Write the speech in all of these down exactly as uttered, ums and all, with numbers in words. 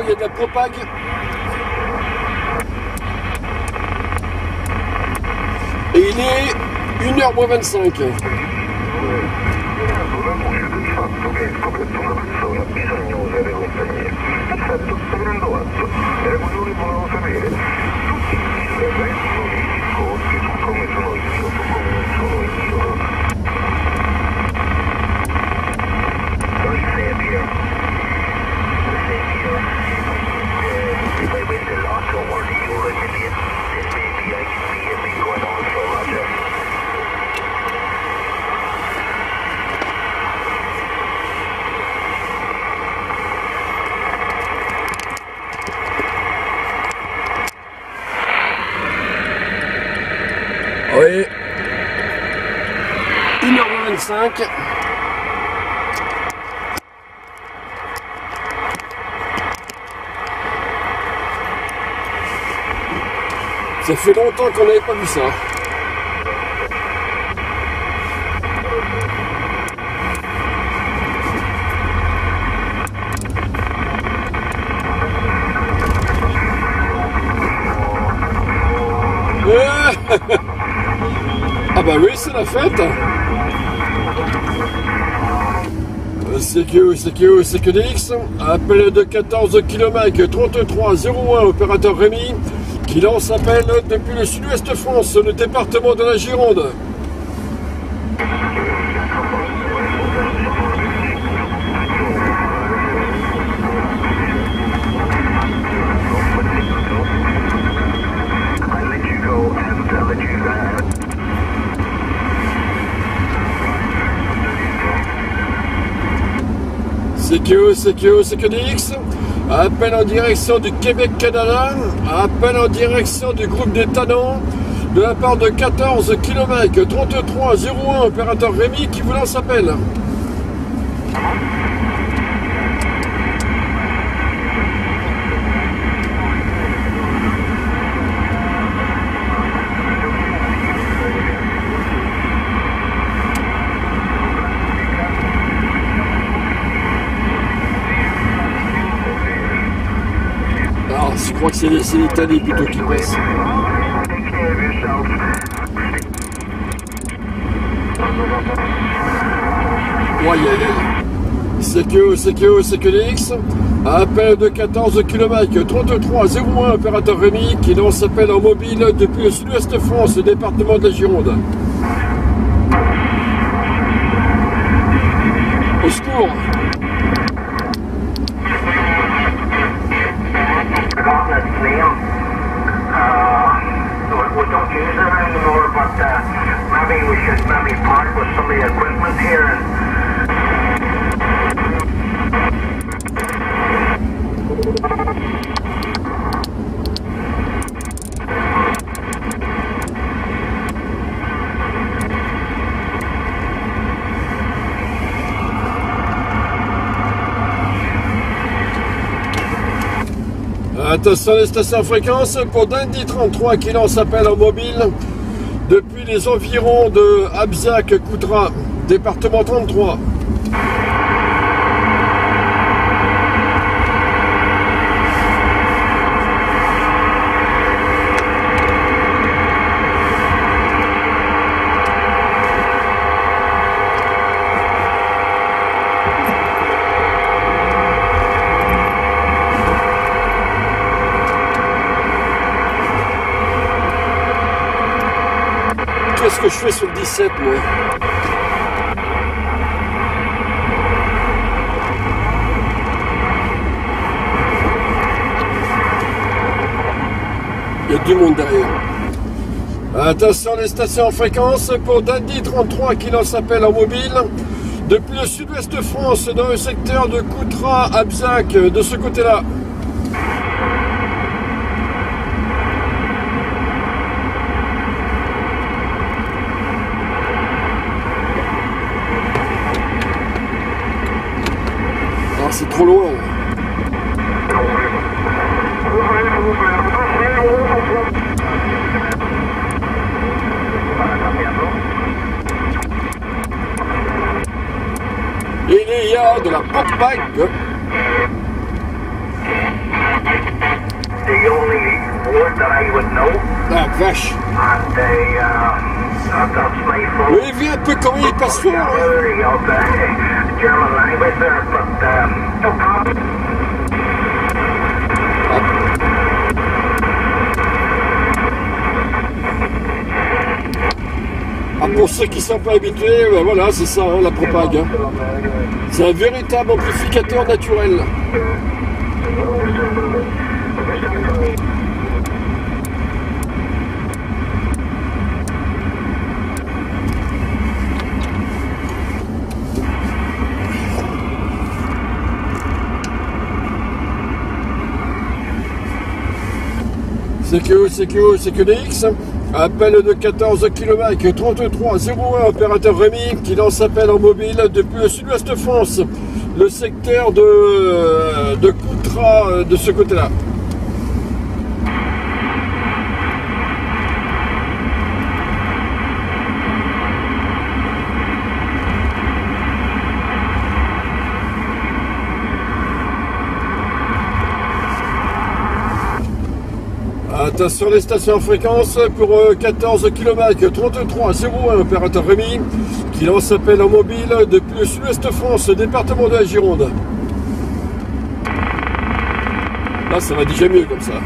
y a de la propague. Et il est une heure moins vingt-cinq. Oui, une heure vingt-cinq. Ça fait longtemps qu'on n'avait pas vu ça. Ah bah oui, c'est la fête. C Q O, C Q O, C Q D X, appel de quatorze kilomètres, trente-trois zéro un, opérateur Rémi, qui lance appel depuis le sud-ouest France, le département de la Gironde. C Q O, C Q O, C Q D X, appel en direction du Québec-Canada, appel en direction du groupe des Tannants, de la part de quatorze kilomètres, trente-trois zéro un, opérateur Rémi qui vous lance appel. Je crois que c'est l'Italie plutôt qui passe. Ouais, C Q O, C Q O, C Q D X, appel de quatorze kilomètres, trente-trois zéro un, opérateur Rémi, qui lance appel en mobile depuis le sud-ouest France, le département de la Gironde. Au secours! We don't use it anymore, but uh, maybe we should maybe part with some of the equipment here and Attention les stations fréquences pour Dundee trente-trois qui lance appel en mobile depuis les environs de Abzac-Coutras, département trente-trois. Qu'est-ce que je fais sur le dix-sept, moi? Il y a du monde derrière. Attention les stations en fréquence pour Dundee trente-trois qui lance appel en mobile depuis le sud-ouest de France dans le secteur de Coutras-Abzac, de ce côté-là. C'est trop loin. Il y a de la propague. the only word that I would know. Ah, vache. And they, uh, that's my fault. Oui, viens un peu comme il passe fort. Hein. Of the German language there, but um, no problem. Ah, pour ceux qui ne sont pas habitués, ben voilà, c'est ça, hein, la propague. Hein. C'est un véritable amplificateur naturel. C Q, C Q, C Q D X, appel de quatorze kilomètres, trente-trois zéro un, opérateur Rémi, qui lance appel en mobile depuis le sud-ouest France, le secteur de, de Coutras, de ce côté-là. Attention les stations en fréquence pour quatorze kilomètres, trente-trois zéro un, opérateur Rémi, qui lance appel en mobile depuis le sud-ouest France, département de la Gironde. Là, ça va déjà mieux comme ça.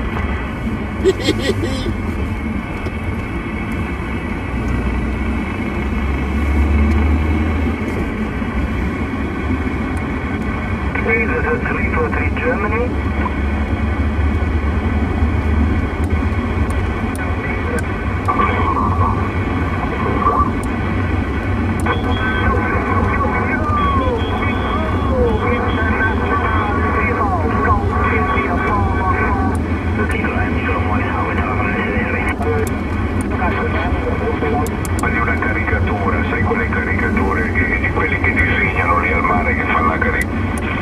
Fagli una caricatura, sai quelle caricature di quelli che disegnano lì al mare che fanno la caricatura.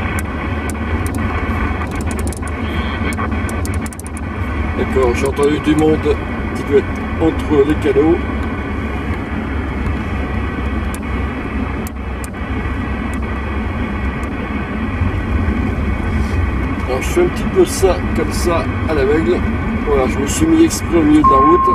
D'accord, j'ai entendu du monde qui doit être entre les canaux. Alors je fais un petit peu ça, comme ça, à l'aveugle. Voilà, je me suis mis exprès au milieu de la route.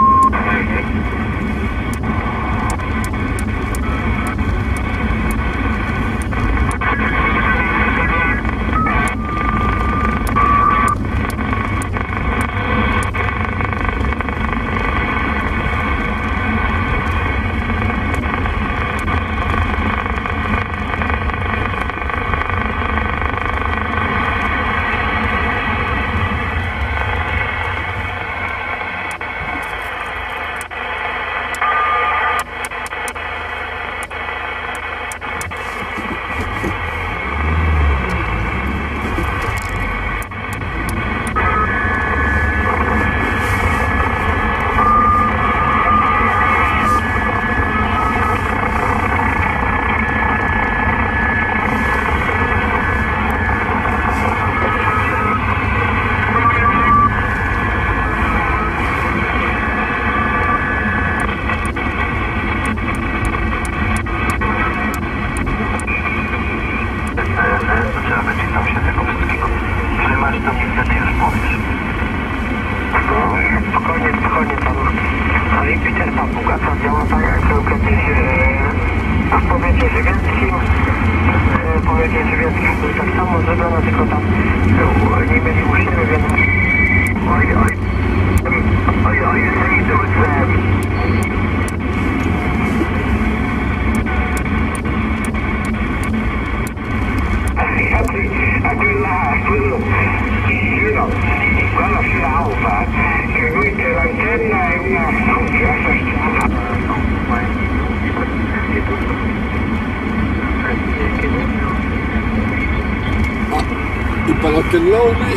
Pendant quelle langue lui?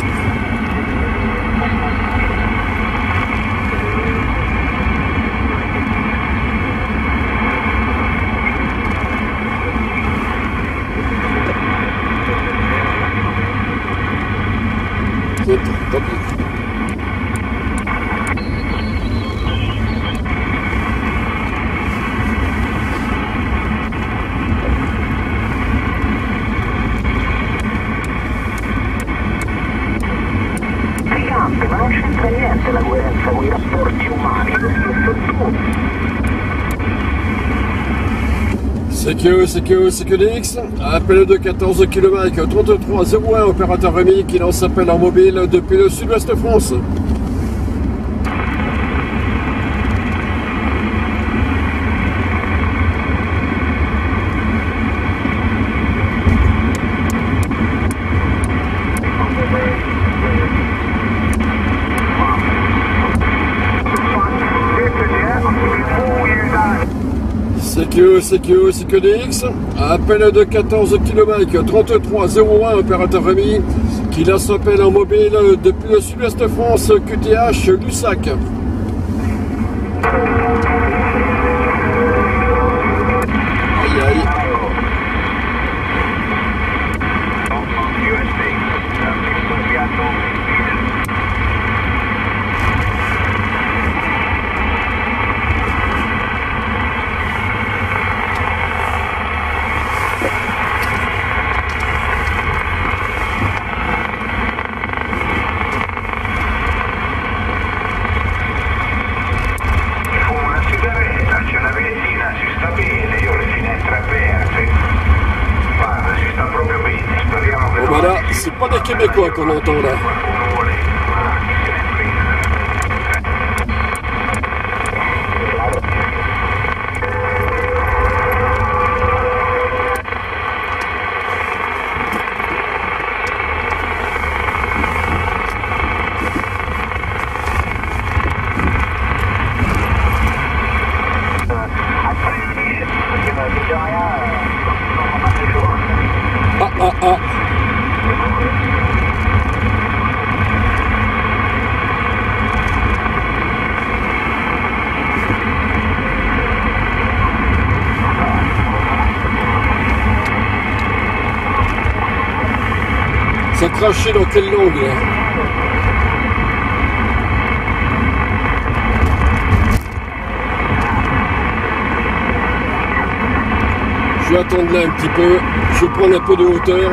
C'est tant pis. C Q E, C Q E, C Q D X, appel de quatorze kilomètres, trente-trois zéro un, opérateur Rémi qui lance appel en mobile depuis le sud-ouest de France. C Q E, C Q E, C Q D X, appel de quatorze kilomètres, trente-trois zéro un, opérateur Rémi, qui lance appel en mobile depuis le sud-ouest de France, Q T H, Lussac. Aïe aïe. Voilà, c'est pas des Québécois qu'on entend là. Ah ah ah. Ça crachait dans quelle langue là? Je vais attendre là un petit peu, je vais prendre un peu de hauteur.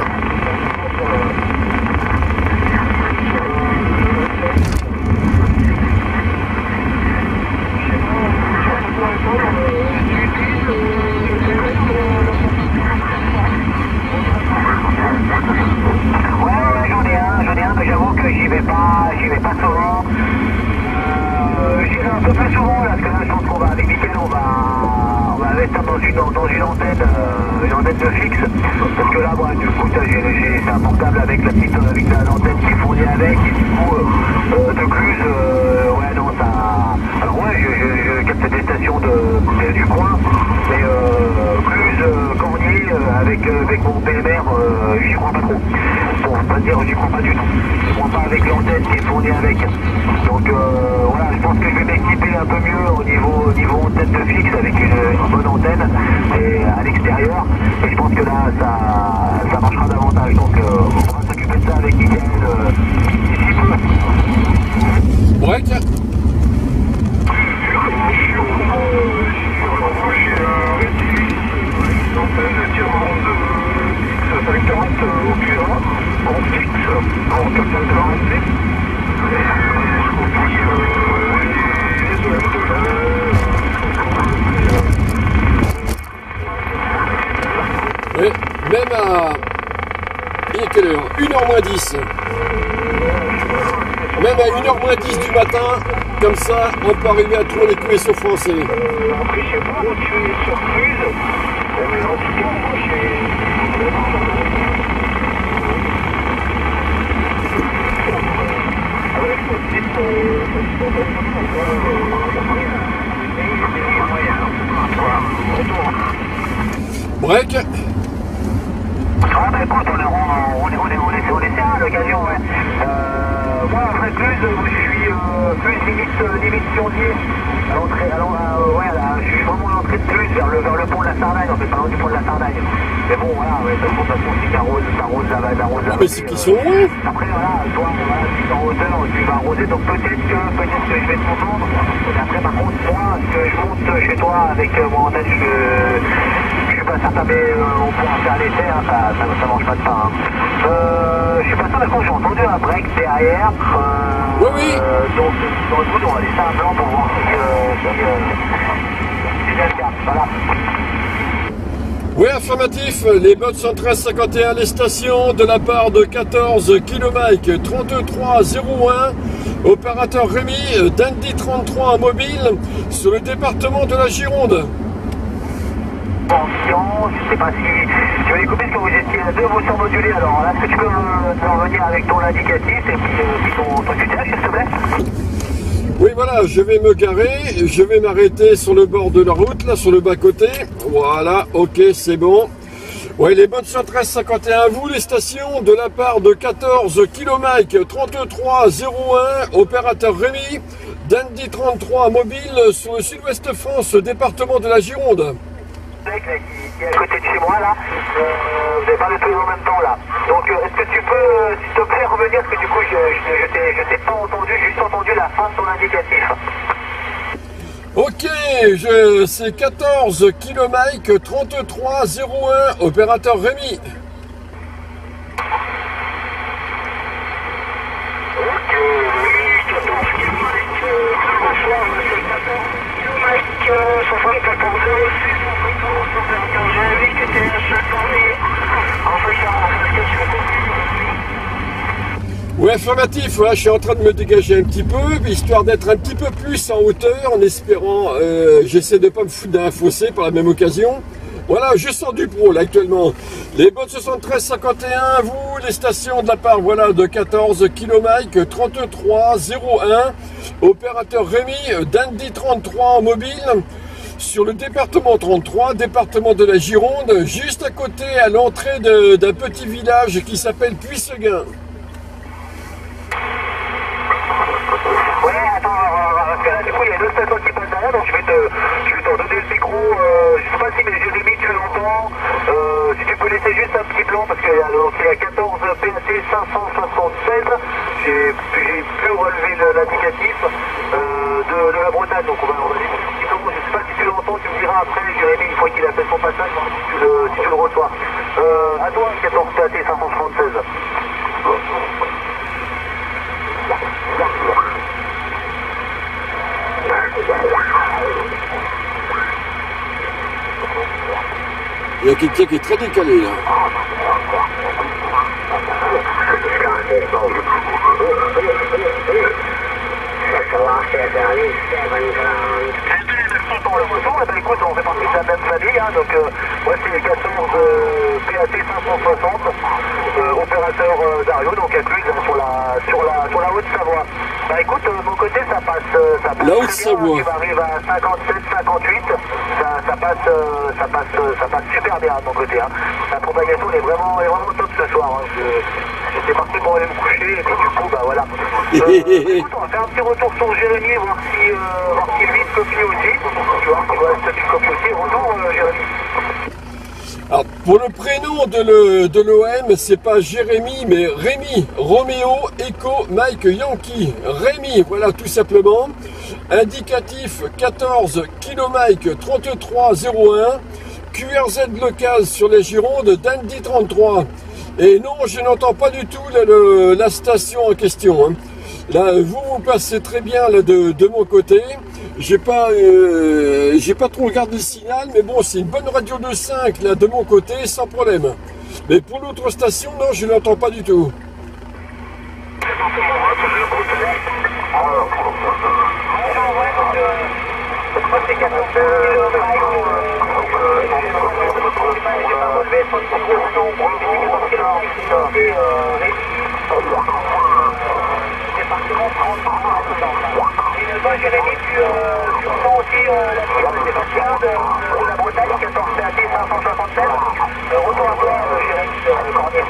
J'y vais pas, j'y vais pas souvent. Euh, j'y vais un peu plus souvent là, parce que là je pense qu'on va avec Mickaël, on va, on va investir dans une, dans une antenne, euh, une antenne de fixe. Parce que là, moi, du coup, j'ai un portable avec la petite, avec l'antenne qui est fournie avec, et du coup, euh, euh, de Cluse, euh, ouais, non, ça. Alors ouais, je, je, je capte des stations de, de, du coin, mais euh, Cluse, euh, Cornier, euh, avec, euh, avec mon P M R, euh, j'y crois pas trop. Bon, pas dire j'y crois pas du tout. Je crois pas avec l'antenne qui est fournie avec. Donc euh, voilà, je pense que je vais m'équiper un peu mieux au niveau, au niveau antenne de fixe avec une, une bonne antenne et à l'extérieur. Et je pense que là, ça, ça marchera davantage. Donc euh, on va s'occuper de ça avec Mickaël euh, d'ici peu. Break. Oui, même à... Il est quelle heure? une heure moins dix. Même à une heure moins dix du matin, comme ça, on peut arriver à trouver les Q S O français. Après, je sais pas où tu es sur Cluse, mais en tout cas, moi, j'ai... Break. Ah bah écoute, on est, on est, on est, on est, on est à l'occasion, ouais. Euh, moi, après Cluse, je suis euh, plus limite, limite Siondier, à l'entrée, à l'entrée, ouais, là, je suis vraiment à l'entrée de Cluse, vers le, vers le pont de la Sardagne, on fait pas loin du pont de la Sardagne. Mais bon, voilà, ouais, de toute façon, si t'arroses, t'arroses là-bas, t'arroses là-bas. Mais c'est qu'ils sont loin. Après, voilà, toi, voilà, tu es en hauteur, tu vas arroser, donc peut-être que, peut-être que je vais te m'entendre. Et après, par contre, moi, que je monte chez toi avec euh, mon antenne, je, je suis pas certain, mais euh, on pourra faire l'essai, hein, ça, ça, ça mange pas de pain. Hein. Euh, je suis pas sûr, mais quand j'ai entendu un break derrière, euh, oui, oui. Euh, donc, dans le coup, on va laisser un blanc pour voir si, euh, si, euh, si j'ai le cas. Voilà. Oui, affirmatif, les bottes sont treize cinquante et un, les stations de la part de quatorze kilomètres trente-trois zéro un, opérateur Rémi, Dandy trente-trois mobile, sur le département de la Gironde. Attention, je ne sais pas si tu avais coupé parce que vous étiez à deux vous surmodulés, alors là, est-ce que tu peux me revenir avec ton indicatif et puis, euh, puis ton, ton tuteur, s'il te plaît? Oui, voilà, je vais me garer, je vais m'arrêter sur le bord de la route, là, sur le bas-côté. Voilà, ok, c'est bon. Oui, les bottes sont treize cinquante et un, vous, les stations de la part de quatorze kilomètres trente-trois zéro un, opérateur Rémi, Dandy trente-trois mobile, sur le sud-ouest France, département de la Gironde. Mec là, qui, qui est à côté de chez moi là, euh, vous avez parlé tous les en même temps là. Donc euh, est-ce que tu peux, euh, s'il te plaît, revenir, parce que du coup je, je, je t'ai je t'ai pas entendu, j'ai juste entendu la fin de ton indicatif. Ok, je c'est quatorze kilomètres trente-trois zéro un, opérateur Rémi. Ok, oui, quatorze kilomètres, bonsoir, monsieur quatorze kilomètres, soixante-quatorze zéro six, opérateur Jérémy, qui était à cinquante et en fait, en fait, Ouais, affirmatif, ouais, je suis en train de me dégager un petit peu, histoire d'être un petit peu plus en hauteur, en espérant, euh, j'essaie de ne pas me foutre d'un fossé par la même occasion. Voilà, je sors du pro là actuellement. Les bottes soixante-treize cinquante et un, vous, les stations de la part, voilà, de quatorze kilomètres trente-trois zéro un, opérateur Rémi, Dandy trente-trois en mobile, sur le département trente-trois, département de la Gironde, juste à côté, à l'entrée d'un petit village qui s'appelle Puisseguin. Ouais, attends, parce que là, du coup, il y a deux stations qui passent derrière, donc je vais te, je vais te redonner le micro. Euh, je sais pas si, mais Jérémy, tu l'entends. Euh, si tu peux laisser juste un petit plan, parce qu'il y a, donc, il y a quatorze P A T cinq cent soixante-seize. J'ai pu relever l'indicatif euh, de, de la Bretagne, donc on va, on va laisser un petit plan. Je sais pas si tu l'entends, tu me diras après, Jérémy, une fois qu'il a fait son passage, si tu le, si tu le reçois. Euh, à toi, quatorze P A T cinq cent soixante-seize. Il y a quelqu'un qui est très décalé là. Pour le moto, eh ben, écoute, on fait partie de la même famille, hein, donc euh, moi c'est quatorze euh, P A T cinq cent soixante, euh, opérateur euh, Dario, donc à Cluse, sur la, sur la, sur la Haute-Savoie. Bah écoute, euh, de mon côté ça passe, euh, ça passe la très bien, tu arrives à cinquante-sept cinquante-huit, ça, ça, passe, euh, ça, passe, euh, ça passe super bien de mon côté. Hein. La propagation est vraiment, est vraiment top ce soir. Hein. J'étais parti pour aller me coucher et puis du coup, bah voilà. Euh, écoute, on va faire un petit retour sur Jérémy, voir si, euh, voir si lui te copie aussi. Tu vois, tu vois, si tu copies aussi. Retour, euh, Jérémy. Alors, pour le prénom de l'O M, c'est pas Jérémy, mais Rémi, Roméo, Echo, Mike, Yankee. Rémi, voilà, tout simplement. Indicatif quatorze kilomètres trente-trois zéro un. Q R Z local sur les Girondes, Dandy trente-trois. Et non, je n'entends pas du tout la, le, la station en question. Hein. Là, vous, vous passez très bien là, de, de mon côté. J'ai pas, euh, j'ai pas trop regardé le signal, mais bon, c'est une bonne radio de cinq là de mon côté, sans problème. Mais pour l'autre station, non, je n'entends pas du tout. Jérémy, tu, euh, tu entends aussi euh, la filière des Bastiens de, de la Bretagne, quatorze P A T cinq cent soixante-sept. Euh, retour à toi, euh, Jérémy, euh, Cornier.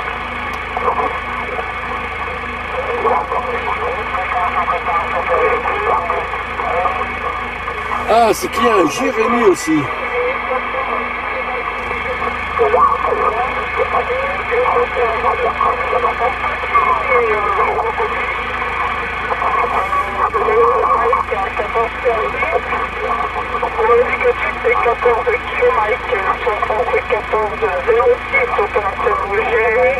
Ah, c'est qu'il y a un Jérémy aussi. L'indicatif c'est quatorze kilomètres soixante-quatorze zéro six, opérateur Jérémy.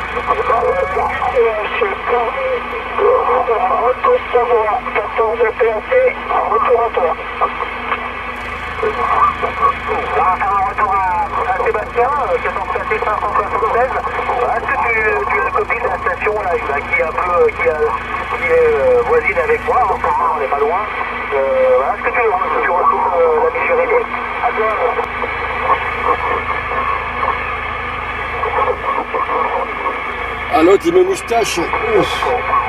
Haute-Savoie, quatorze P A T, retour à toi. On va faire un retour à, à Sébastien, quatorze K T cinq cent soixante-seize. Est-ce que tu, tu as une copie de la station là, qui est un peu, qui, a, qui est euh, voisine avec moi, en ce moment on n'est pas loin. Euh, voilà. Est-ce que tu, tu retrouves euh, la mission réglée? À toi. Ah, l'autre, il me moustache. Ouf.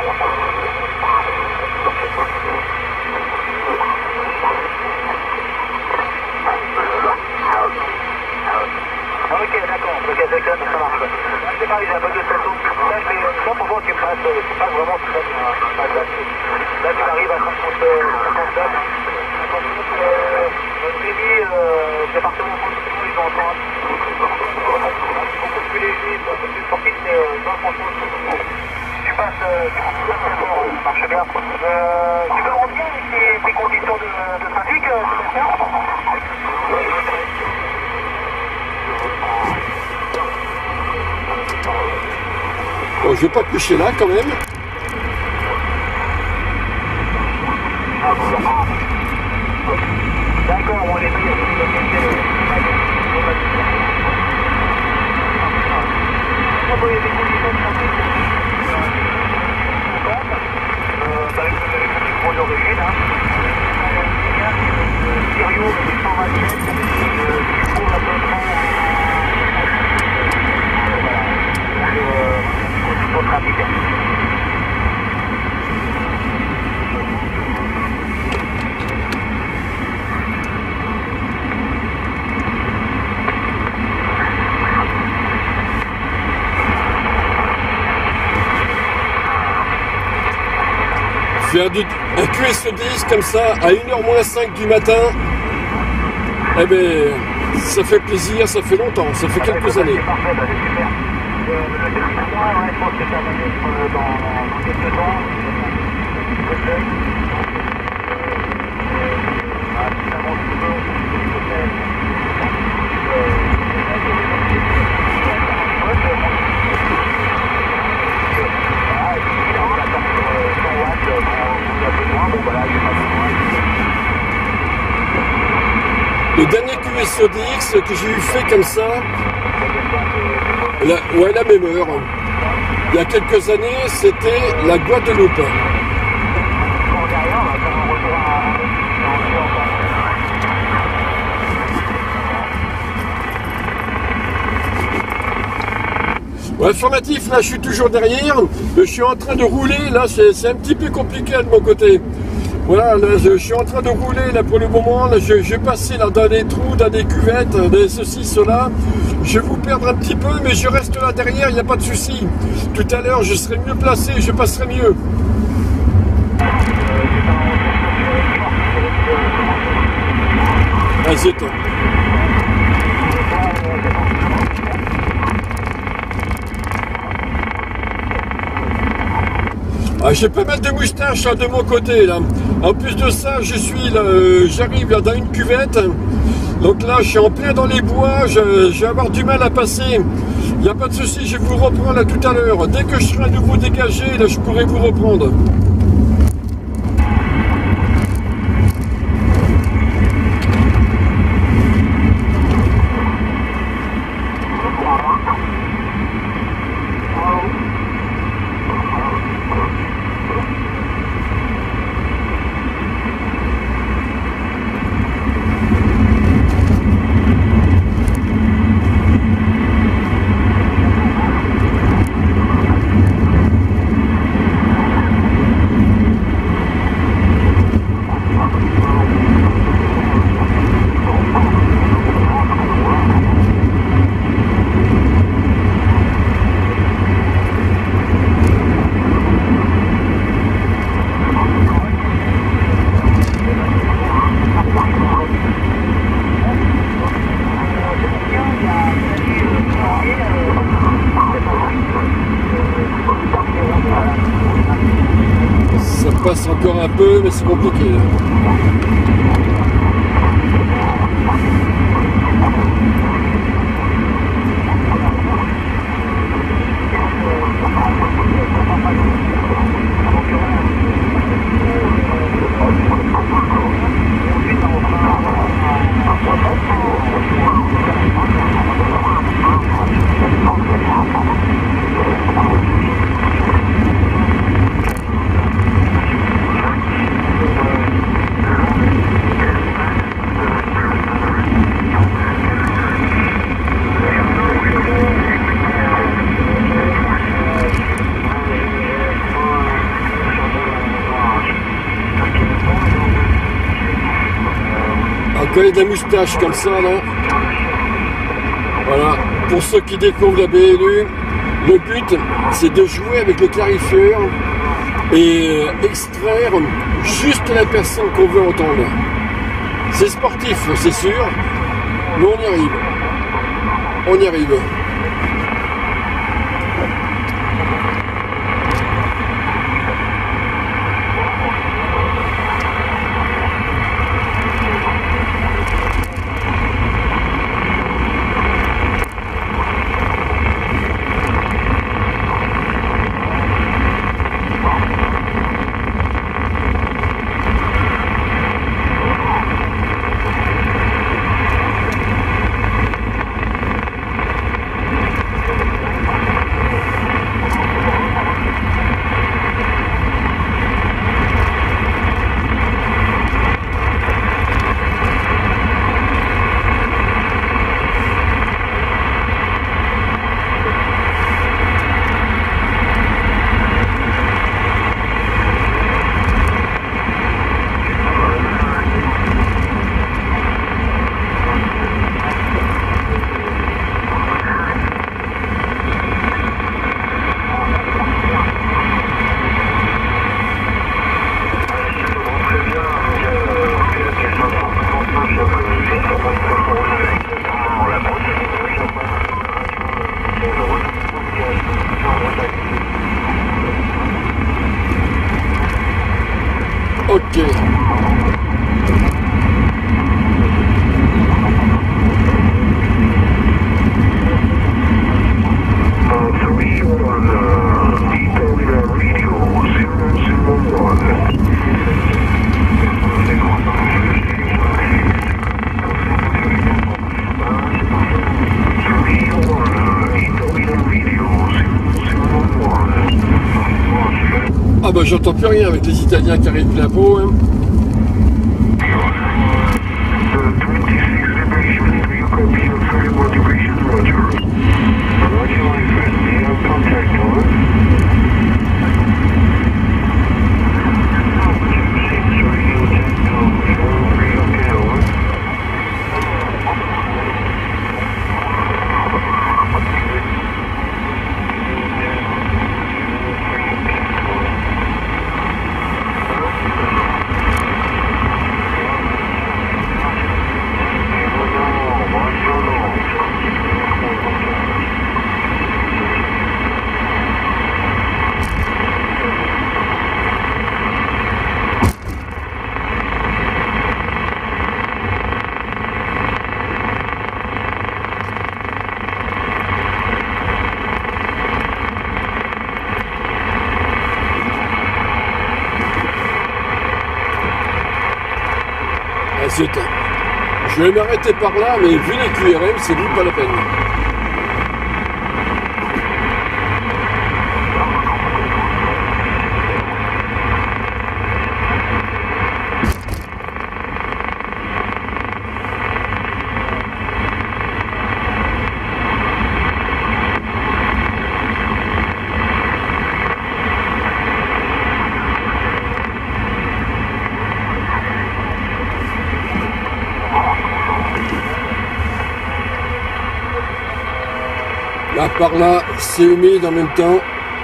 Ok, d'accord, ok, d'accord, ça marche. Là, c'est pareil, j'ai un peu de station de passage, mais ça, pour moi, tu passes, tu passes vraiment très bien. Là, tu arrives à cinquante-sept. Euh, Rémi, euh, département franchement, ils ont encore beaucoup plus léger, beaucoup plus sportif, mais euh, non, franchement, tu passes, euh, tu passes très très fort, ça marche bien. Euh, tu peux me revenir avec tes, tes conditions de, de trafic, euh, Sébastien? Bon, je vais pas coucher là quand même. D'accord, on les paye. Vous avez des conditions de trafic euh, avec le point d'origine, hein. Sirio, cent vingt-sept, qui trouve à peu près au trafic. Faire du, un Q S dix comme ça à une heure moins cinq du matin, eh ben, ça fait plaisir, ça fait longtemps, ça fait quelques années. C'est parfait, bah, c'est super. Euh, le dernier point, ouais, je pense que ça va être dans, dans quelques temps. Peut-être. Ah, si ça monte un peu, peut-être. Ah, et puis, on va faire sur cent watts quand on a besoin. Bon, voilà, il n'y a pas besoin. Le dernier Q S O D X que j'ai eu fait comme ça, la, ouais, la même heure, il y a quelques années, c'était la Guadeloupe. Ouais, informatif, là je suis toujours derrière, je suis en train de rouler, là c'est un petit peu compliqué de mon côté. Voilà, là, je, je suis en train de rouler là pour le moment, là, je, je vais passer là, dans des trous, dans des cuvettes, des ceci, cela. Je vais vous perdre un petit peu, mais je reste là derrière, il n'y a pas de souci. Tout à l'heure, je serai mieux placé, je passerai mieux. Ah, zut. Ah, j'ai pas mal de moustaches là, de mon côté là. En plus de ça, je suis là, euh, j'arrive là dans une cuvette. Donc là, je suis en plein dans les bois. Je, je vais avoir du mal à passer. Il n'y a pas de souci, je vous reprends là tout à l'heure. Dès que je serai à nouveau dégagé, là, je pourrai vous reprendre. Ça passe encore un peu, mais c'est compliqué. quand il y a de la moustache comme ça, là. Voilà, pour ceux qui découvrent la B L U, le but, c'est de jouer avec le clarifieur et extraire juste la personne qu'on veut entendre. C'est sportif, c'est sûr, mais on y arrive. On y arrive. Ok. Ah bah j'entends plus rien avec les Italiens qui arrivent plein pot. Hein. Je vais m'arrêter par là, mais vu les Q R M, c'est plus pas la peine. Là, par là, c'est humide en même temps.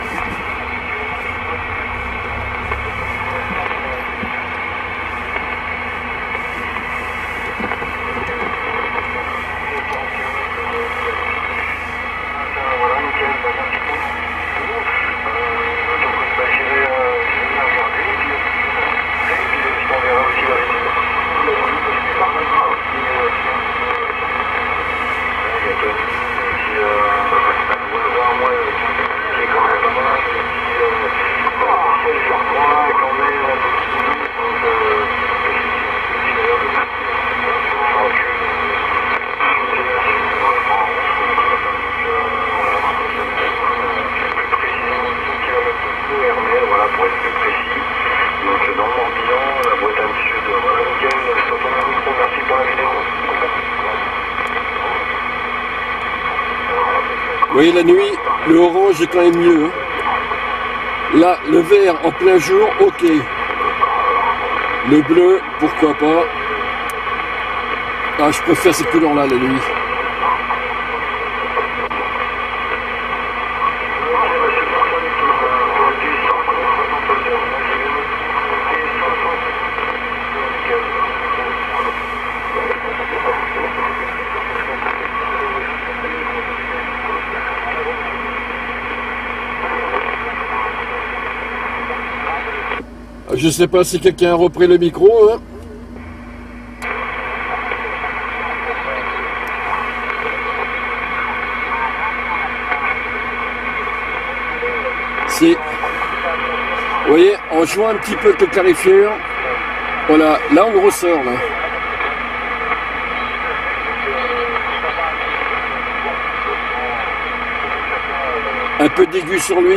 Vous voyez, la nuit, le orange est quand même mieux. Hein. Là, le vert en plein jour, ok. Le bleu, pourquoi pas. Ah, je préfère ces couleurs-là, la nuit. Je sais pas si quelqu'un a repris le micro, hein. Si. Vous voyez, en jouant un petit peu avec le clarifieur, voilà, là on le ressort, là. Un peu d'aigu sur lui.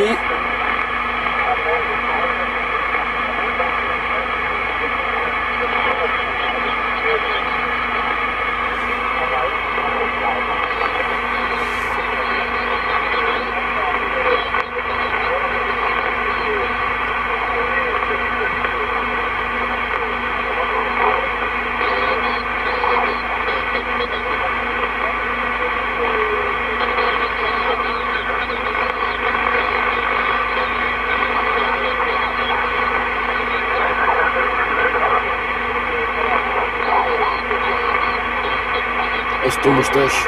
C'est ton moustache.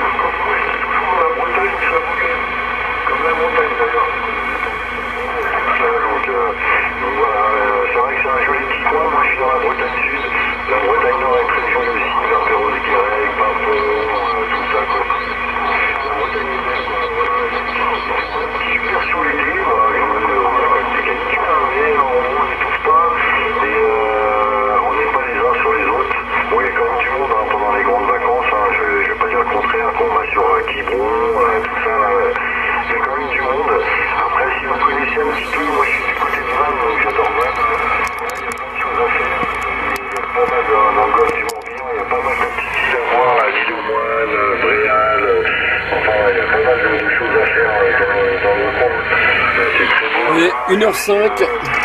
une heure cinq.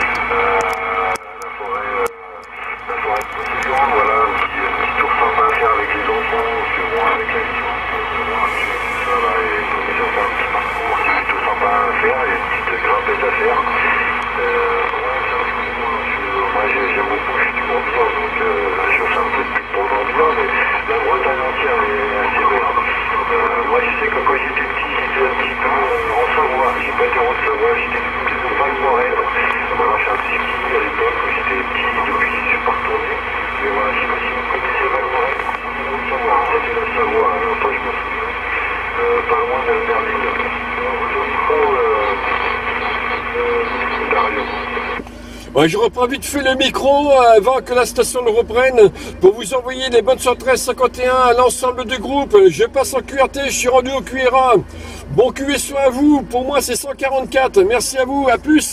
Ouais, je reprends vite fait le micro avant que la station le reprenne pour vous envoyer les bonnes cent treize cinquante et un à l'ensemble du groupe. Je passe en Q R T, je suis rendu au Q R A. Bon Q S O à vous, pour moi c'est cent quarante-quatre. Merci à vous, à plus.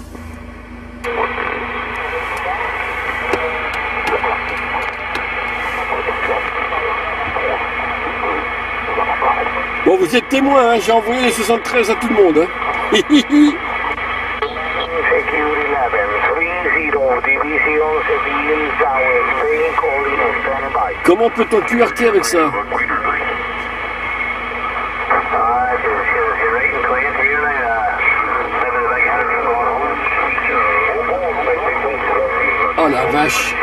Bon, vous êtes témoin, hein, j'ai envoyé les soixante-treize à tout le monde. Hein. Comment peut-on Q R T avec ça? Oh la vache!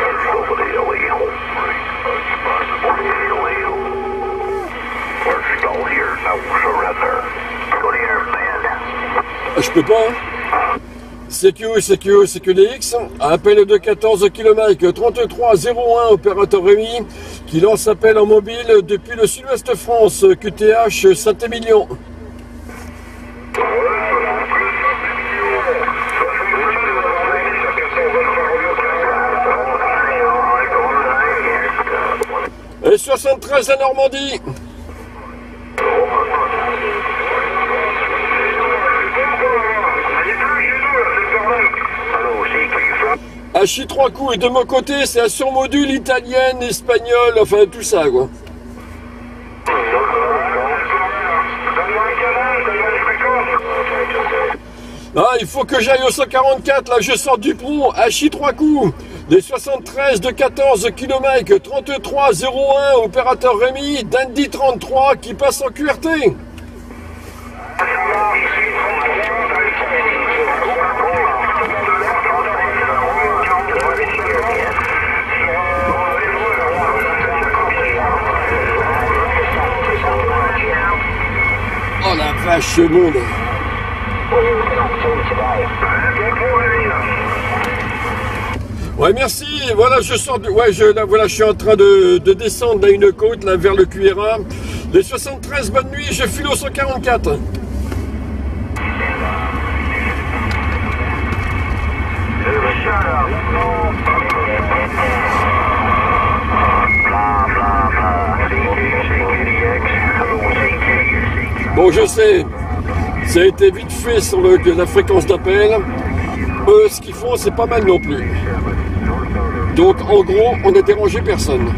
Je peux pas, hein. C Q, C Q, C Q D X, appel de quatorze kilomètres, trente-trois zéro un, opérateur Rémi, qui lance appel en mobile depuis le sud-ouest France, Q T H Saint-Émilion. Et soixante-treize à Normandie. À chi trois coups, et de mon côté, c'est un surmodule italienne, espagnole, enfin tout ça, quoi. Ah, il faut que j'aille au cent quarante-quatre, là, je sors du pont, à chi trois coups. Les soixante-treize de quatorze kilomètres, trente-trois zéro un, opérateur Rémi, Dandy trente-trois qui passe en Q R T. Oh la vache, ce monde. Ouais, merci. Voilà, je sors de... Ouais, je, là, voilà, je suis en train de, de descendre à une côte, là, vers le Q R A. Les soixante-treize, bonne nuit, je file au cent quarante-quatre. Bon, je sais, ça a été vite fait sur le, la fréquence d'appel. Eux, ce qu'ils font, c'est pas mal non plus. Donc, en gros, on n'a dérangé personne.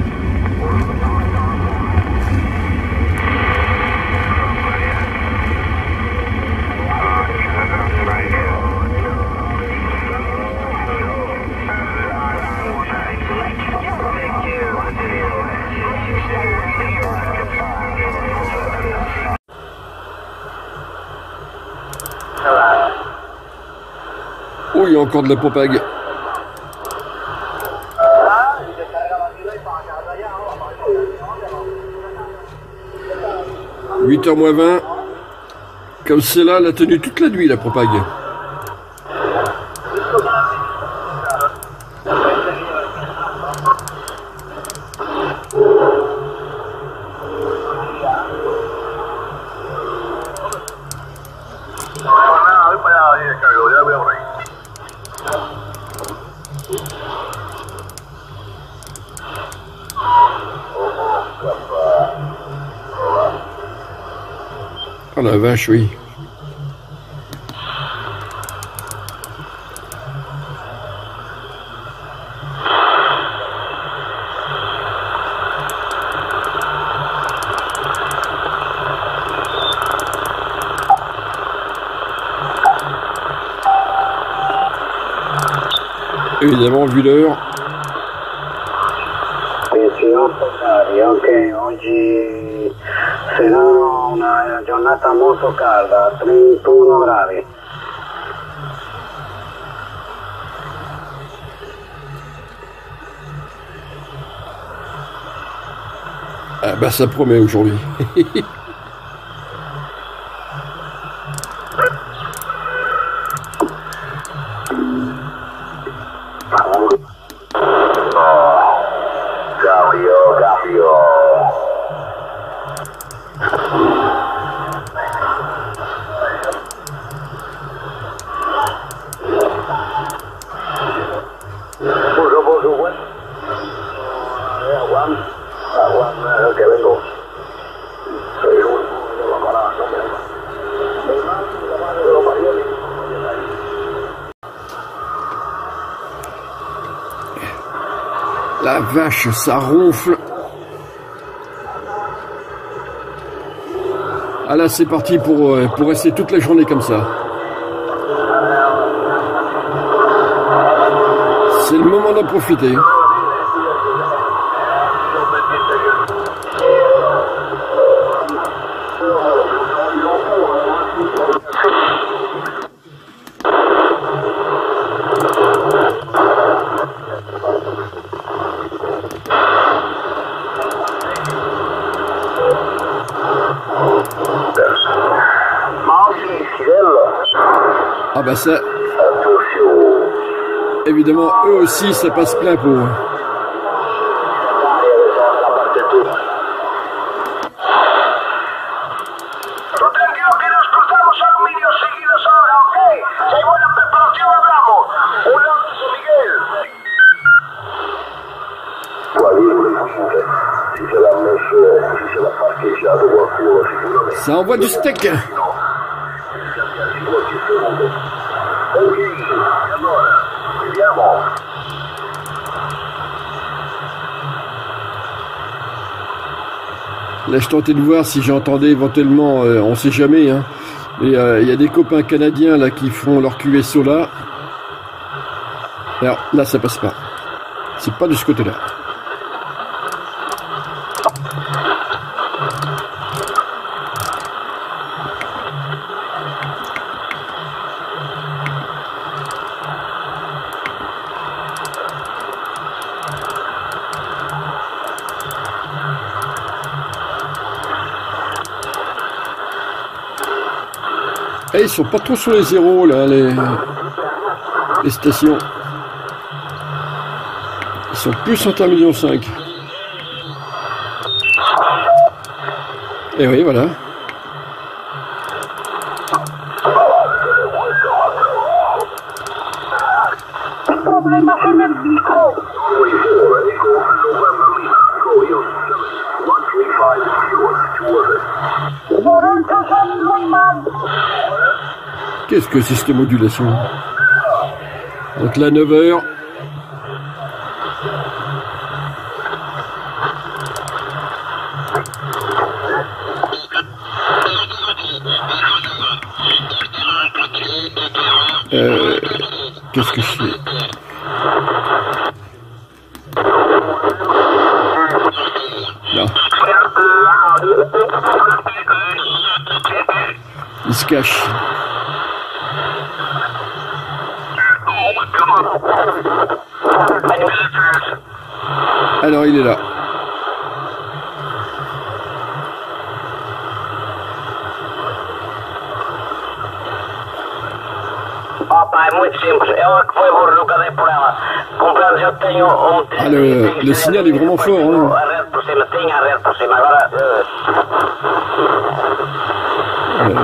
Oh, il y a encore de la propag. huit heures moins vingt. Comme c'est là, elle a tenu toute la nuit, la propag. Oh la vache, oui. Évidemment, vu l'heure. Ok, oggi sarà una giornata molto calda, trentuno gradi. Ah bah ça promet aujourd'hui. La vache, ça ronfle. Ah là, c'est parti pour, pour rester toute la journée comme ça. C'est le moment d'en profiter. Ah bah ça, évidemment, eux aussi, ça passe plein pot. Ça envoie du steak. Là, je tentais de voir si j'entendais éventuellement, euh, on sait jamais, hein. Et il euh, y a des copains canadiens là qui font leur Q S O là. Alors là, ça passe pas. C'est pas de ce côté-là. Et ils sont pas trop sur les zéros là, les, les stations. Ils sont plus entre un million cinq. Et oui, voilà. Qu'est-ce que c'est cette modulation? Donc là, neuf heures. Euh, Qu'est-ce que je fais? Non. Il se cache. Alors il est là. Ah, le, le signal est vraiment fort. Hein. Euh...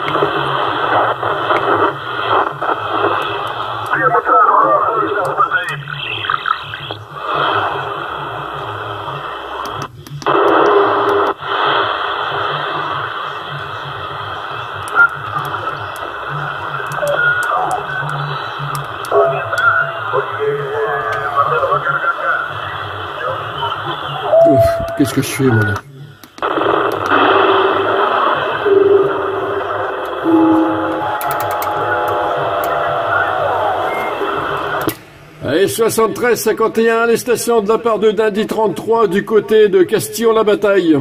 Qu'est-ce que je fais, moi, là? Allez, soixante-treize cinquante et un, les stations de la part de Dundee trente-trois du côté de Castillon-la-Bataille.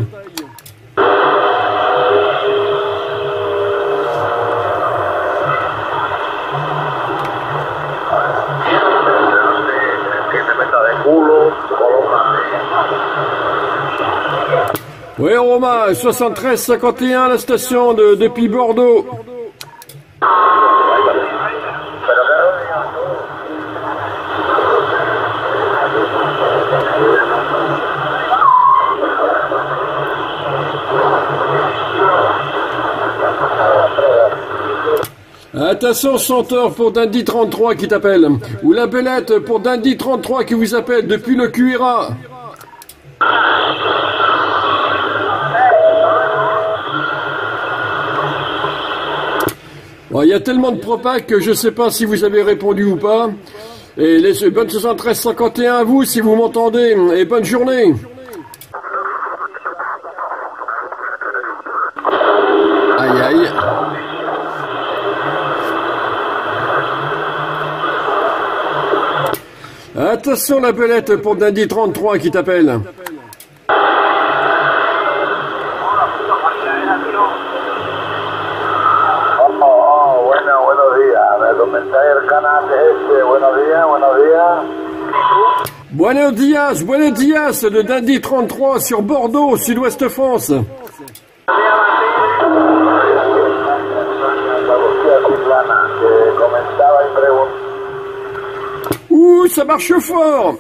Oui, Romain, soixante-treize cinquante et un, la station de, depuis Bordeaux. Attention, Centaure pour Dundee trente-trois qui t'appelle. Ou la Belette pour Dundee trente-trois qui vous appelle depuis le Q R A. Il y a tellement de propag que je ne sais pas si vous avez répondu ou pas. Et les bonnes soixante-treize cinquante et un à vous si vous m'entendez. Et bonne journée. Aïe aïe. Attention la Belette pour Dundee trente-trois qui t'appelle. Buenos dias, buenos dias, de Dundee trente-trois sur Bordeaux, Sud-Ouest France. Ouh, ça marche fort.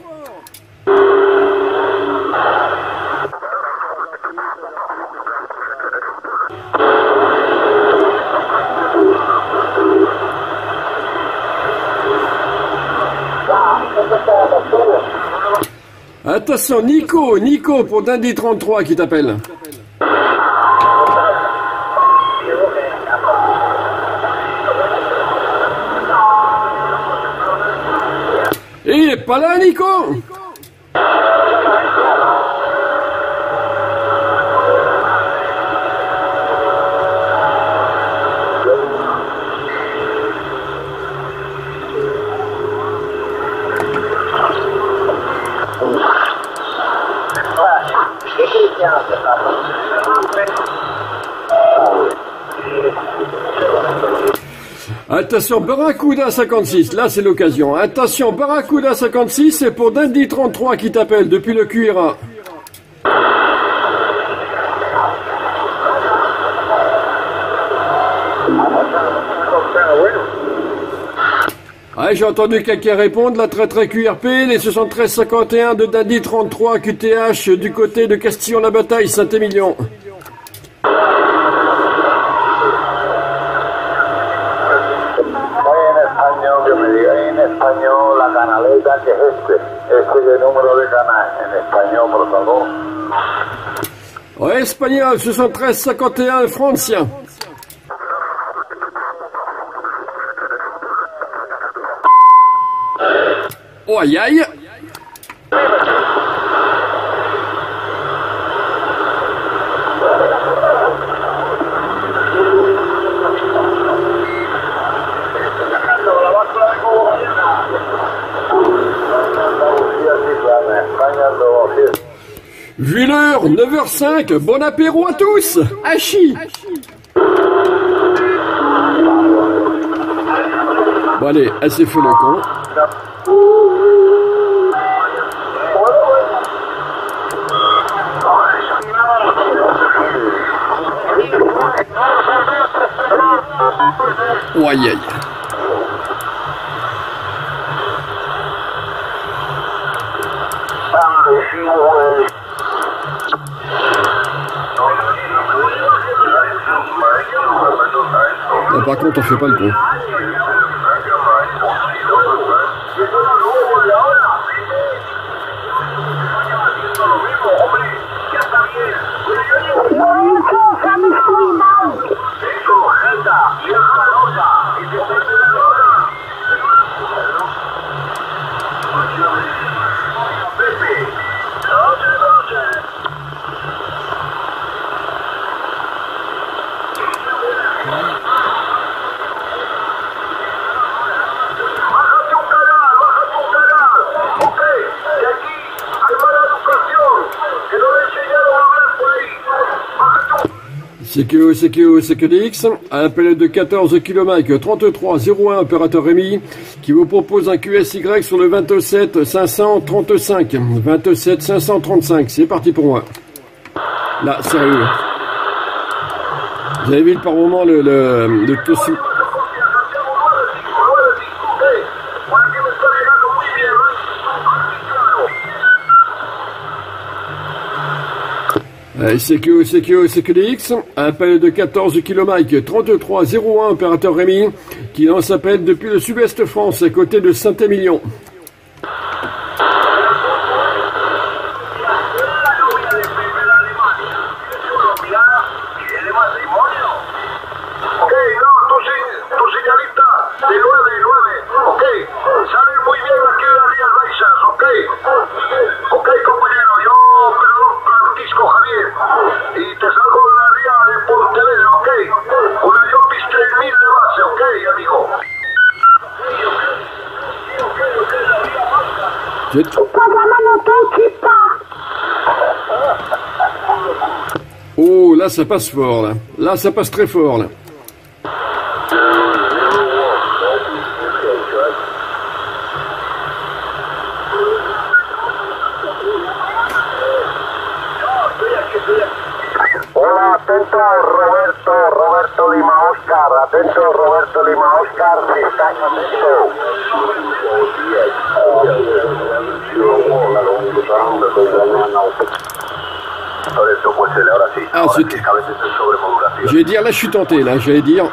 Attention, Nico, Nico pour Dundee trente-trois qui t'appelle. Et il est pas là, Nico. Attention, Barracuda cinquante-six, là c'est l'occasion. Attention, Barracuda cinquante-six, c'est pour Dandy trente-trois qui t'appelle depuis le Q R A. Ah, j'ai entendu quelqu'un répondre, la très très Q R P, les soixante-treize cinquante et un de Dandy trente-trois Q T H du côté de Castillon-la-Bataille, Saint-Émilion. La canaleta que es este, este es el número de canal en español, por favor. Ouais, espagnol, soixante-treize cinquante et un, francien. Oh aïe aïe. Vu l'heure, neuf heures cinq, bon apéro à tous. Hachi. Bon allez, assez fait le con. Oh aïe aïe. Là, par contre, on fait pas le pont. C Q O, C Q O, C Q D X, un appel de quatorze kilomètres trente-trois zéro un, opérateur Rémi, qui vous propose un Q S Y sur le vingt-sept cinq cent trente-cinq. vingt-sept cinq cent trente-cinq, c'est parti pour moi. Là, sérieux. Vous avez vu par moment le, le, le tossu. C Q O, C Q O, C Q D X, appel de quatorze kilomètres trente-trois zéro un, opérateur Rémi, qui lance appel depuis le sud-ouest France, à côté de Saint-Émilion. Oh, là ça passe fort, là. Là ça passe très fort, là. Hola, atento Roberto, Roberto Lima Oscar, atento Roberto Lima Oscar, si están atentos. Ah, j'allais dire, là je suis tenté, là, j'allais dire.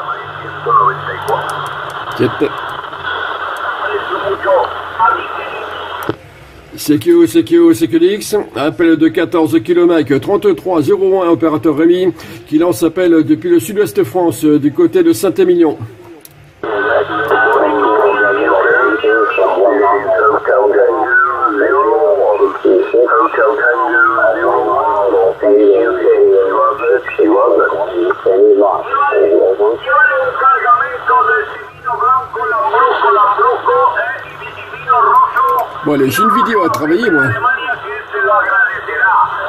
C Q O, C Q O, C Q D X, appel de quatorze kilomètres trente-trois zéro un, opérateur Rémi, qui lance appel depuis le sud-ouest France, du côté de Saint-Émilion. Bon allez, j'ai une vidéo à travailler moi.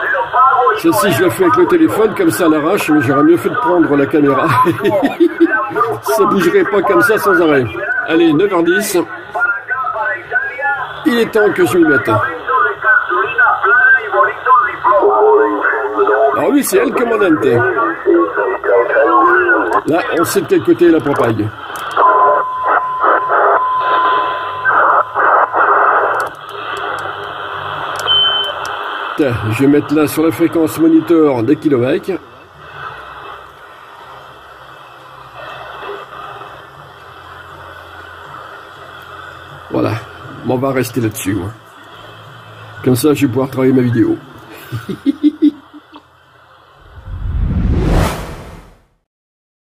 Celle-ci je la fais avec le téléphone comme ça à l'arrache, mais j'aurais mieux fait de prendre la caméra. Ça bougerait pas comme ça sans arrêt. Allez, neuf heures dix. Il est temps que je m'y mette. Alors oui, c'est El Comandante. Là, on sait de quel côté est la propague. Tiens, je vais mettre là sur la fréquence monitor des kilomètres. Voilà, on va rester là-dessus. Comme ça, je vais pouvoir travailler ma vidéo.